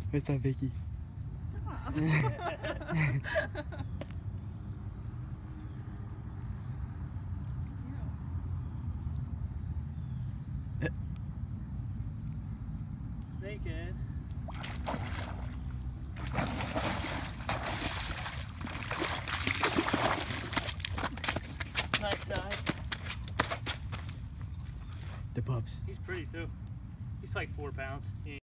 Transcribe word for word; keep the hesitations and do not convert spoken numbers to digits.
What's that, Vicky? Stop. Snakehead. Nice size. The pups. He's pretty too. He's like four pounds. He